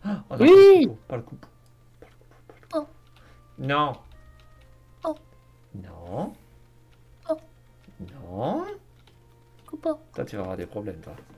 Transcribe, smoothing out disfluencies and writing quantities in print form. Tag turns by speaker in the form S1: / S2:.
S1: On n'a
S2: Oui!
S1: pas le coupeau.
S2: Oh,
S1: Non,
S2: oh,
S1: non,
S2: oh,
S1: non.
S2: coupe.
S1: Toi, tu vas avoir des problèmes, toi.